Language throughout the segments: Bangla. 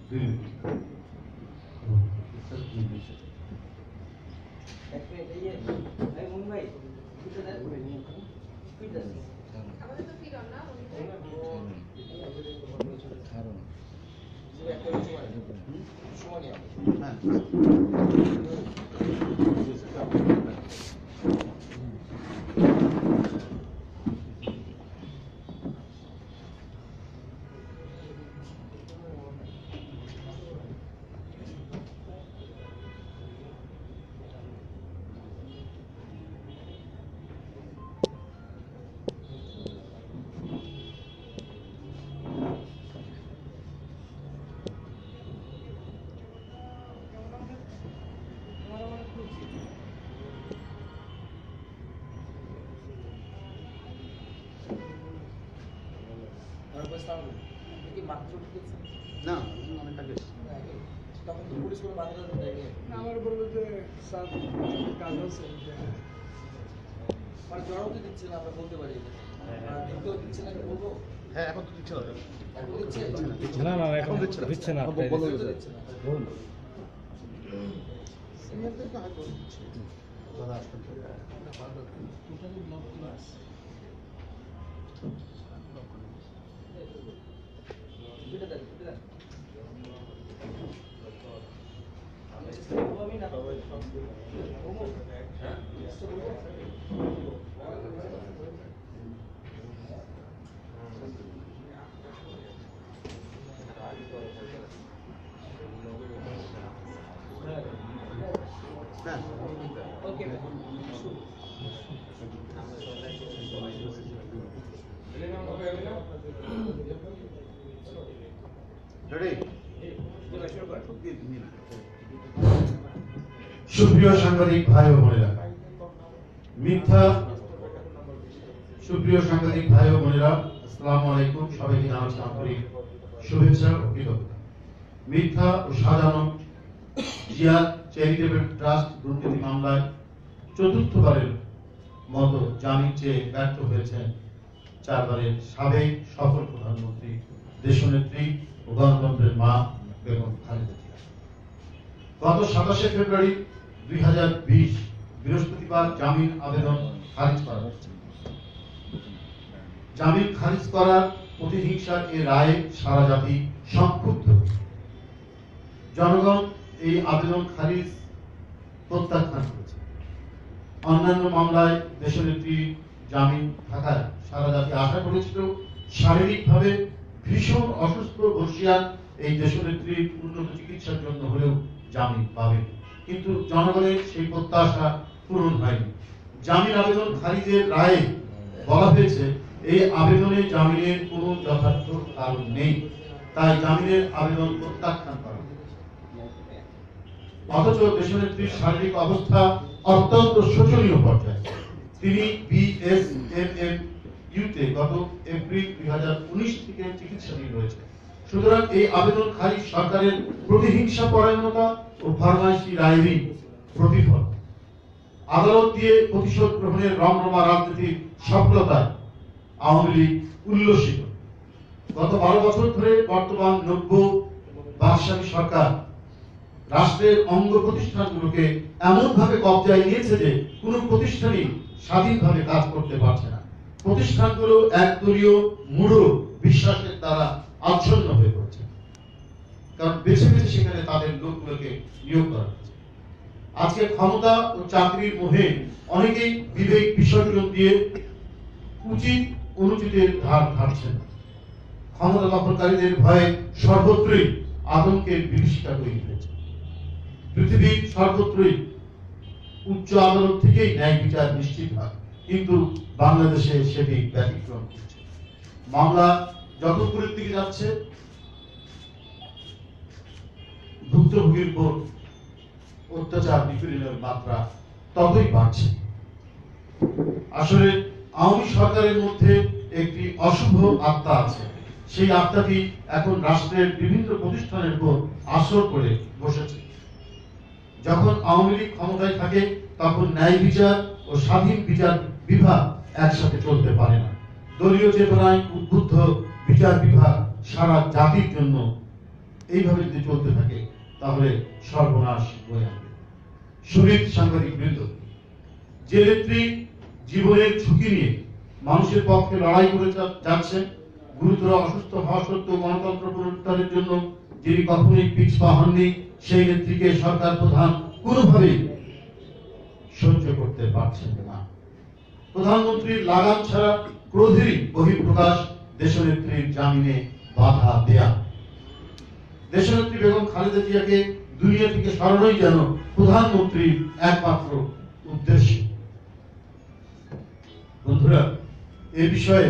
আমার বলবো যে স্যার কাজ হচ্ছে মানে জড়াও তো দিচ্ছে না, আমরা বলতে পারি দিচ্ছে না বলবো। হ্যাঁ এখন তো দিচ্ছে না না এখন দিচ্ছে না সিনিয়রদেরকে হয়তো দিচ্ছে দাদা আসবেন টোটালি ব্লক ক্লাস সুপ্রিয় সাংবাদিক ভাই ও বোনেরা, আসসালামু আলাইকুম। সবাইকে জানাচ্ছি আন্তরিক শুভেচ্ছা ও কৃতজ্ঞতা। মিথ্যা ও সাজানো জিয়া চ্যারিটেবল ট্রাস্ট দুর্নীতি মামলায় চতুর্থবারের মতো জামিন চেয়ে ব্যর্থ হয়েছেন 4 বারের সাবেক সফল প্রধানমন্ত্রী, দেশনেত্রী ও গণতন্ত্রের মা বেগম খালেদা জিয়া। গত 27 ফেব্রুয়ারি 2020 বৃহস্পতিবার জামিন আবেদন খারিজ করা হয়েছে। জামিন খারিজ করার প্রতিহিংসার এই রায়ে সারা জাতি সংক্ষুব্ধ। জনগণ এই আবেদন খারিজ প্রত্যাখ্যান করেছে। অন্যান্য মামলায় দেশনেত্রী জামিন থাকায় সারা জাতি আশা করেছিল শারীরিকভাবে ভীষণ অসুস্থ বর্ষিয়ান এই দেশনেত্রীর উন্নত চিকিৎসার জন্য হলেও জামিন পাবে, কিন্তু জনগণের সেই প্রত্যাশা পূরণ হয়নি। জামিন আবেদন খারিজের রায়ে বলা হয়েছে এই আবেদনে জামিনের কোনো যথার্থ কারণ নেই, তাই জামিনের আবেদন প্রত্যাখ্যান করা। অথচ দেশনেত্রীর শারীরিক অবস্থা অত্যন্ত শোচনীয় পর্যায়ে। তিনি বিএসএমএমইউতে গত এপ্রিল 2019 থেকে চিকিৎসাধীন রয়েছে। সুতরাং এই আবেদন খারিজ সরকারের প্রতিহিংসা পরায়ণতা ও ফরমাইশি রায়েরই প্রতিফল। আদালত দিয়ে প্রতিশোধ গ্রহণের রমরমা রাজনীতির সফলতায় আওয়ামী লীগ উল্লসিত। গত 12 বছর ধরে বর্তমান নব্য বাকশালী সরকার রাষ্ট্রের অঙ্গ প্রতিষ্ঠানগুলোকে এমনভাবে কবজায় নিয়েছে যে কোনো প্রতিষ্ঠানই স্বাধীনভাবে কাজ করতে পারছে না। প্রতিষ্ঠানগুলো একদলীয় মূঢ় বিশ্বাসের দ্বারা আচ্ছন্ন হয়ে পড়ছে, কারণ বেছে বেছে সেখানে তাদের লোকগুলোকে নিয়োগ করা হচ্ছে। আজকে ক্ষমতা ও চাকরির মোহে অনেকেই বিবেক বিসর্জন দিয়ে উচিত অনুচিতের ধার ধারছেন। ক্ষমতা দখলকারীদের ভয়ে সর্বত্রই আতঙ্কের বিভীষিকা তৈরি হয়েছে। পৃথিবীর সর্বত্রই উচ্চ আদালত থেকেই ন্যায় বিচার নিশ্চিত হয়, কিন্তু বাংলাদেশে সেটি ব্যতিক্রম করছে। মামলা যত উপরের দিকে যাচ্ছে, ভুক্তভোগীর উপর অত্যাচার নিপীড়নের মাত্রা ততই বাড়ছে। আসলে আওয়ামী সরকারের মধ্যে একটি অশুভ আত্মা আছে। সেই আত্মাটি এখন রাষ্ট্রের বিভিন্ন প্রতিষ্ঠানের উপর আসর করে বসেছে। যখন আওয়ামী লীগ ক্ষমতায় থাকে তখন ন্যায় বিচার ও স্বাধীন বিচার বিভাগ একসাথে চলতে পারে না। দলীয় চেতনায় উদ্বুদ্ধ বিচার বিভাগ সারা জাতির জন্য এইভাবে যদি চলতে থাকে তাহলে সর্বনাশ বয়ে আনবে। শহীদ সাংবাদিক বৃন্দ, যে নেত্রী জীবনের ঝুঁকি নিয়ে মানুষের পক্ষে লড়াই করে যাচ্ছেন, গুরুতর অসুস্থ হওয়া সত্ত্বেও গণতন্ত্র পুনরুদ্ধারের জন্য যিনি কখনোই পিছপা হননি, সেই নেত্রীকে সরকার প্রধান কোনোভাবেই সহ্য করতে পারছেন না। প্রধানমন্ত্রীর লাগাম ছাড়া ক্রোধেরই বহিঃপ্রকাশ দেশনেত্রীর জামিনে বাধা দেয়া। দেশনেত্রী বেগম খালেদা জিয়াকে দুনিয়া থেকে সরানোই যেন প্রধানমন্ত্রীর একমাত্র উদ্দেশ্য। বন্ধুরা, এ বিষয়ে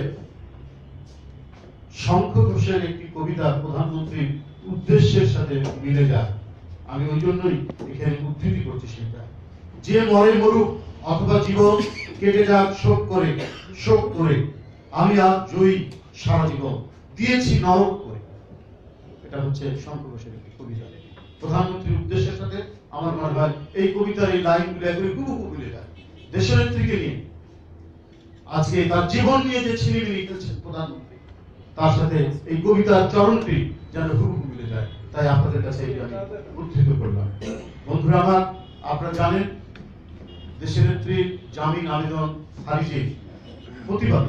শঙ্খ ঘোষের একটি কবিতা প্রধানমন্ত্রীর উদ্দেশ্যের সাথে মিলে যায়। আমি ওই জন্যই এখানে উদ্ধৃতি করছি সেটা। যে মরে মরুক অথবা জীবন কেটে যাক শোক করে, আমি আজ জয়ী সারা জীবন দিয়েছি নরক করে। এটা হচ্ছে শঙ্খ ঘোষের একটি কবিতা। প্রধানমন্ত্রীর উদ্দেশ্যের সাথে আমার মনে হয় এই কবিতার এই লাইনগুলো একবারে হুবহু মিলে যায়। দেশনেত্রীকে নিয়ে আজকে তার জীবন নিয়ে যে ছিনিমিনি খেলছেন প্রধানমন্ত্রী, তার সাথে এই কবিতার চরণটি যেন হুবহু মিলে যায়। তাই আপনাদের কাছে এই আমি উদ্ধৃত করলাম। বন্ধুরা আমার, আপনারা জানেন দেশনেত্রীর জামিন আবেদন খারিজের প্রতিবাদে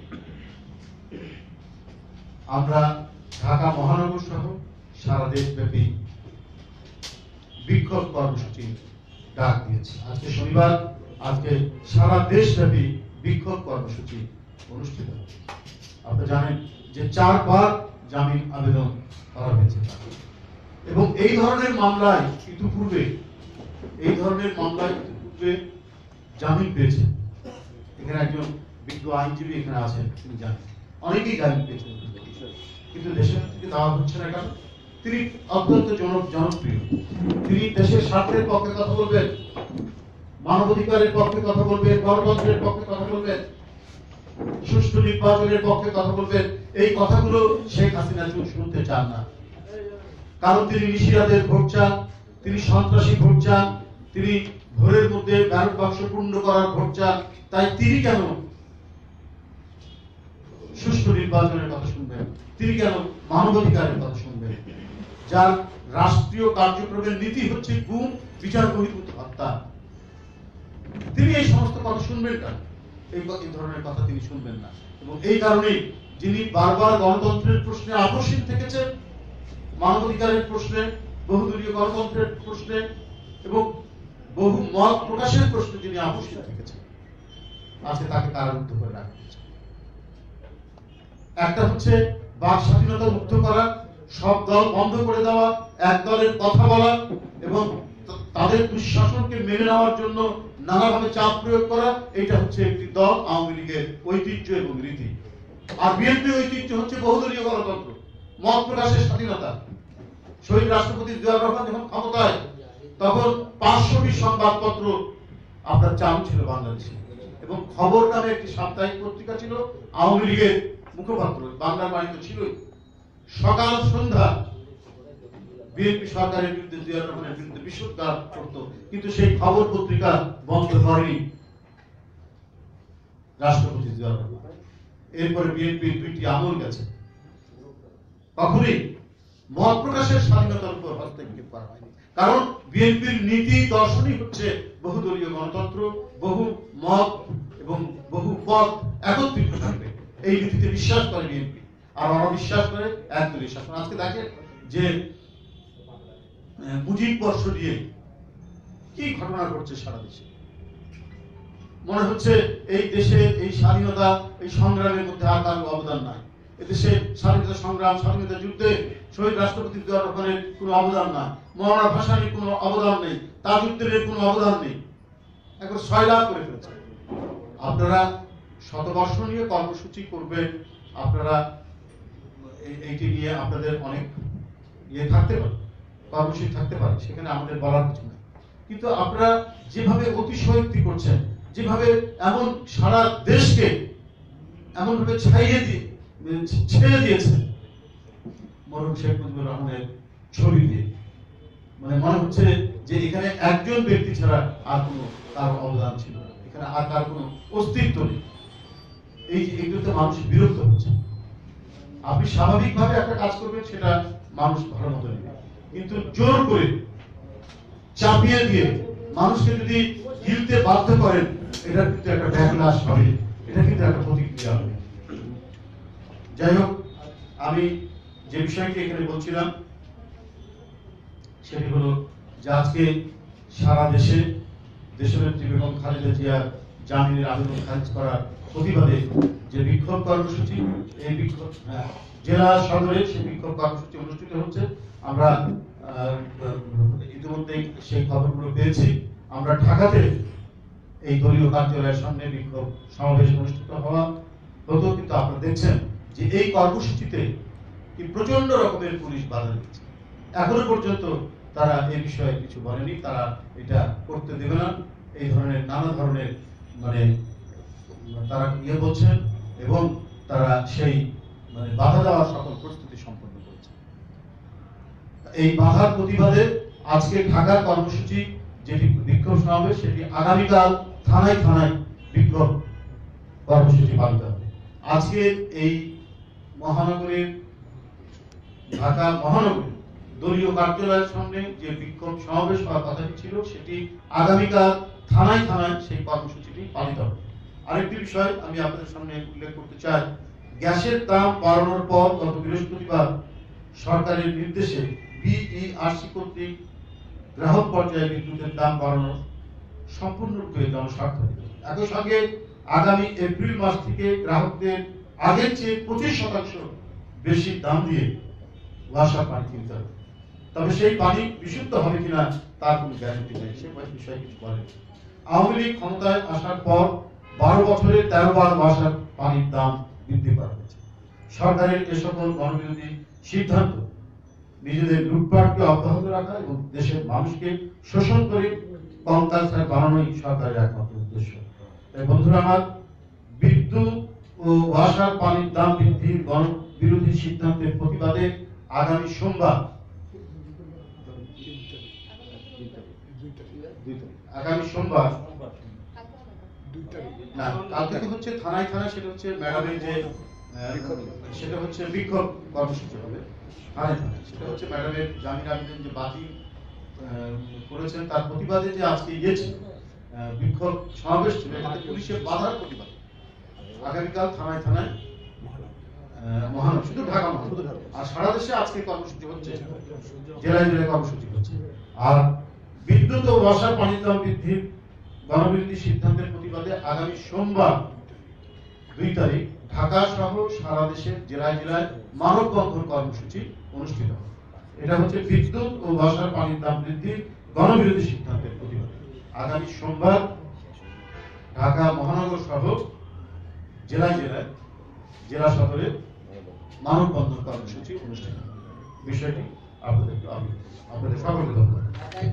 আমরা ঢাকা মহানগর সহ সারা দেশব্যাপী বিক্ষোভ কর্মসূচি ডাক দিয়েছি। আজকে শনিবার, আজকে সারা দেশব্যাপী বিক্ষোভ কর্মসূচি অনুষ্ঠিত হচ্ছে। আপনারা জানেন যে 4 বার জামিন আবেদন করা হয়েছে এবং এই ধরনের মামলায় ইতিপূর্বে জামিন পেয়েছেন। এখানে একজন বিজ্ঞ আইনজীবী এখানে আছেন, তিনি জানেন অনেকেই জামিন পেয়েছেন, কিন্তু দেশের থেকে দেওয়া হচ্ছে না কেন? তিনি অত্যন্ত জনপ্রিয়। তিনি দেশের স্বার্থের পক্ষে কথা বলবেন, মানবাধিকারের পক্ষে কথা বলবেন, গণতন্ত্রের পক্ষে কথা বলবেন, সুষ্ঠু নির্বাচনের পক্ষে কথা বলবেন। এই কথাগুলো শেখ হাসিনা শুনতে চান না, কারণ তিনি নিশিরাদের ভোট চান, তিনি সন্ত্রাসী ভোট চান, তিনি ভোরের মধ্যে ব্যালট বাক্স পূর্ণ করার ভোট চান। তাই তিনি কেন সুষ্ঠু নির্বাচনের কথা শুনবেন? তিনি কেন মানবাধিকারের কথা শুনবেন? যার রাষ্ট্রীয় কার্যক্রমের নীতি হচ্ছে গুম, বিচার বহির্ভূত হত্যা, তিনি এই সমস্ত কথা শুনবেন কেন? এই ধরনের কথা তিনি শুনবেন না। এবং এই কারণেই যিনি বারবার গণতন্ত্রের প্রশ্নে আপোষহীন থেকেছেন, মানবাধিকারের প্রশ্নে, বহুদলীয় গণতন্ত্রের প্রশ্নে এবং বহু মত প্রকাশের প্রশ্নে যিনি আপোষহীন থেকেছেন, আজকে তাকে কারারুদ্ধ করে রাখা হয়েছে। একটা হচ্ছে বাক স্বাধীনতা মুক্ত করা, সব দল বন্ধ করে দেওয়া, এক দলের কথা বলা এবং তাদের দুঃশাসনকে মেনে নেওয়ার জন্য নানাভাবে চাপ প্রয়োগ করা। এটা হচ্ছে একটি দল, আওয়ামী লীগের ঐতিহ্য এবং রীতি। আর বিএনপির ঐতিহ্য হচ্ছে বহুদলীয় গণতন্ত্র, মত প্রকাশের স্বাধীনতা। শহীদ রাষ্ট্রপতি জিয়াউর রহমান যখন ক্ষমতায়, তখন 500টি সংবাদপত্র আপনার চালু ছিল বাংলাদেশে, এবং খবর নামে একটি সাপ্তাহিক পত্রিকা ছিল আওয়ামী লীগের মুখপাত্র, বাংলার বাণিজ্য ছিলই। সকাল সন্ধ্যা বিএনপি সরকারের বিরুদ্ধে, জিয়াউর রহমানের বিরুদ্ধে বিশুদ্ধার করত, কিন্তু সেই খবর পত্রিকা বন্ধ করেনি রাষ্ট্রপতি জিয়াউর রহমান। এরপরে বিএনপির 2টি আমল গেছে, কখনই মত প্রকাশের স্বাধীনতার উপর হস্তক্ষেপ করা হয়নি, কারণ বিএনপির নীতি দর্শনই হচ্ছে বহুদলীয় গণতন্ত্র, বহু মত এবং বহু পথ একত্রিত থাকবে। এই নীতিতে বিশ্বাস করে বিএনপি, আর ওরা বিশ্বাস করে একদলীয় শাসন। আজকে দেখেন যে মুজিব বর্ষ নিয়ে কি ঘটনা ঘটছে সারা দেশে। মনে হচ্ছে এই দেশে এই স্বাধীনতা, এই সংগ্রামের মধ্যে আর কারো অবদান নাই। এদেশে স্বাধীনতা সংগ্রাম, স্বাধীনতা যুদ্ধে শহীদ রাষ্ট্রপতি জিয়াউর রহমানের কোনো অবদান নাই, মওলানা ভাসানীর কোনো অবদান নেই, তাজউদ্দিনের কোনো অবদান নেই। একবার সয়লাভ করে ফেলেছে। আপনারা শতবর্ষ নিয়ে কর্মসূচি করবেন, আপনারা এইটি নিয়ে আপনাদের অনেক থাকতে পারে, কর্মসূচি থাকতে পারে, সেখানে আমাদের বলার কিছু নেই। কিন্তু আপনারা যেভাবে অতিশয়োক্তি করছেন, যেভাবে এমন সারা দেশকে এমন ভাবে ছেড়ে দিয়েছেন মরহুম শেখ মুজিবুর রহমানের ছবি দিয়ে, মানে মনে হচ্ছে যে এখানে একজন ব্যক্তি ছাড়া আর কোনো কারো অবদান ছিল না, এখানে আর কার কোনো অস্তিত্ব নেই। এই যে এগুলোতে মানুষ বিরক্ত হচ্ছে। আপনি স্বাভাবিকভাবে একটা কাজ করবেন, সেটা মানুষ ভালো মতো নেবে, কিন্তু জোর করে চাপিয়ে দিয়ে মানুষকে যদি গিলতে বাধ্য করেন, এটা কিন্তু একটা ব্যাকলাশ হবে, এটা কিন্তু একটা প্রতিক্রিয়া হবে। যাই হোক, আমি যে বিষয়টি এখানে বলছিলাম সেটি হলো যে আজকে সারা দেশে দেশনেত্রী বেগম খালেদা জিয়ার জামিনের আবেদন খারিজ করার প্রতিবাদে যে বিক্ষোভ কর্মসূচি, এই বিক্ষোভ জেলা সদরে সেই বিক্ষোভ কর্মসূচি অনুষ্ঠিত হচ্ছে। আমরা ইতিমধ্যে সেই খবরগুলো পেয়েছি। আমরা ঢাকাতে এই দলীয় কার্যালয়ের সামনে বিক্ষোভ সমাবেশ অনুষ্ঠিত হতো, কিন্তু আপনারা দেখছেন যে এই কর্মসূচিতে কি প্রচন্ড রকমের পুলিশ বাধা দিচ্ছে। এখনো পর্যন্ত তারা এই বিষয়ে কিছু বলেনি, তারা এটা করতে দেবে না, এই ধরনের নানা ধরনের তারা বলছেন, এবং তারা সেই বাধা দেওয়ার সকল প্রস্তুতি সম্পন্ন করছে। এই বাধার প্রতিবাদে আজকে ঢাকার কর্মসূচি, যেটি বিক্ষোভ সমাবেশ, সেটি আগামীকাল থানায় থানায় বিক্ষোভ কর্মসূচি পালিত হবে। আজকে এই মহানগরের ঢাকা মহানগরী দলীয় কার্যালয়ের সামনে যে বিক্ষোভ সমাবেশ হওয়ার কথাটি ছিল, সেটি আগামীকাল থানায় থানায় সেই কর্মসূচিটি পালিত হবে। আরেকটি বিষয় আমি আপনাদের সামনে উল্লেখ করতে চাই, গ্যাসের দাম বাড়ানোর পর গত বৃহস্পতিবার সরকারের নির্দেশে বিইআরসি কর্তৃক গ্রাহক পর্যায়ে বিদ্যুতের দাম বাড়ানো সম্পূর্ণরূপে জনস্বার্থে। একই সঙ্গে আগামী এপ্রিল মাস থেকে গ্রাহকদের আগের চেয়ে 25% বেশি দাম দিয়ে ওয়াসার পানি কিনতে হবে। তবে সেই পানি বিশুদ্ধ হবে কিনা তার কোনো গ্যারান্টি নেই, সে বিষয়ে কিছু বলেন। আওয়ামী লীগ ক্ষমতায় আসার পর 12 বছরে 13 বার ওয়াসার পানির দাম বৃদ্ধি করা হয়েছে। সরকারের এ সকল গণবিরোধী সিদ্ধান্ত নিজেদের লুটপাটকে অব্যাহত রাখা এবং দেশের মানুষকে শোষণ করে কঙ্কালসার বানানোই সরকারের একমাত্র উদ্দেশ্য। তাই বন্ধুরা আমার, বিদ্যুৎ ও ওয়াসার পানির দাম বৃদ্ধির গণবিরোধী সিদ্ধান্তের প্রতিবাদে আগামী সোমবার না, কালকে তো হচ্ছে থানায় থানায়, সেটা হচ্ছে ম্যাডামের যে সেটা হচ্ছে বিক্ষোভ কর্মসূচি হবে থানায় থানায়। সেটা হচ্ছে ম্যাডামের জামিন আবেদন যে বাতিল করেছেন তার প্রতিবাদে যে আজকে গিয়েছে বিক্ষোভ সমাবেশ ছিল, এটাতে পুলিশের বাধার প্রতিবাদ আগামীকাল থানায় থানায় মহানগর, শুধু ঢাকা মহানগর, আর সারা দেশে আজকে কর্মসূচি হচ্ছে, জেলায় জেলায় কর্মসূচি হচ্ছে। আর বিদ্যুৎ ও ওয়াসার পানির দাম বৃদ্ধির গণবিরোধী সিদ্ধান্তের প্রতিবাদে আগামী সোমবার 2 তারিখ ঢাকা সহ সারা দেশের জেলায় জেলায় মানববন্ধন কর্মসূচি অনুষ্ঠিত হবে। এটা হচ্ছে বিদ্যুৎ ও ওয়াসার পানির দাম বৃদ্ধির গণবিরোধী সিদ্ধান্তের প্রতিবাদে আগামী সোমবার ঢাকা মহানগর সহ জেলায় জেলায় জেলা সদরে মানববন্ধন কর্মসূচি অনুষ্ঠিত হবে। বিষয়টি আপনাদের সকলকে ধন্যবাদ।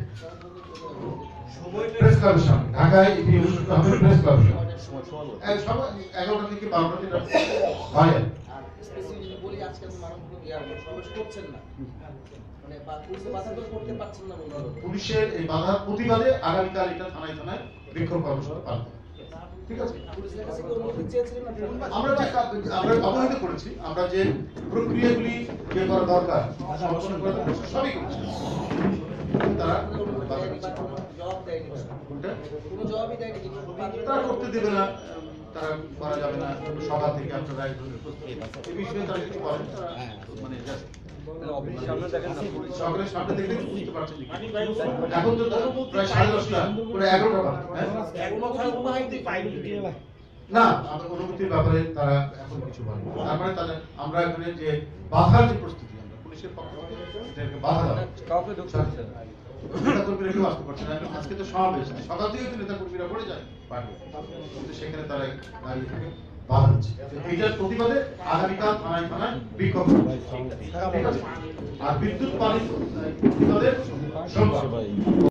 প্রেস ক্লাবের সামনে ঢাকায় এটি অনুষ্ঠিত হবে, প্রেস ক্লাবের সামনে 11টা থেকে 12টা হয়। বলি আজকে সমাবেশ করছেন না, পুলিশের বাধা করতে পারছেন না, পুলিশের এই বাধার প্রতিবাদে আগামীকাল এটা থানায় থানায় বিক্ষোভ কর্মসূচি পালন হবে। ঠিক আছে, আমরা অবহিত করেছি, আমরা যে প্রক্রিয়াগুলি যে করা দরকার সবই করেছি, তারা তারা করতে দেবে না, তারা করা যাবে না, সভা থেকে আপনারা এই বিষয়ে তারা কিছু বলেন, তারা সকলের সামনে দেখলে বুঝতে পারছেন। এখন তো প্রায় 10:30 প্রায় 11টা না, আমাদের অনুমতির ব্যাপারে তারা এখন কিছু বলে। তারপরে তাদের আমরা এখানে যে বাধার যে প্রস্তুতি, আমরা পুলিশের পক্ষ থেকে এটাকে বাধা দেওয়া কাউকে নেতা কর্মীরা কেউ আসতে পারছে না। আজকে তো সমাবেশ, সকাল থেকে তো নেতা কর্মীরা পড়ে যায় পার্টি, কিন্তু সেখানে তারা দাঁড়িয়ে থাকে বাধা দিচ্ছে। এইটার প্রতিবাদে আগামীকাল থানায় থানায় বিক্ষোভ, ঠিক আছে। আর বিদ্যুৎ পানির প্রতিবাদে সোমবার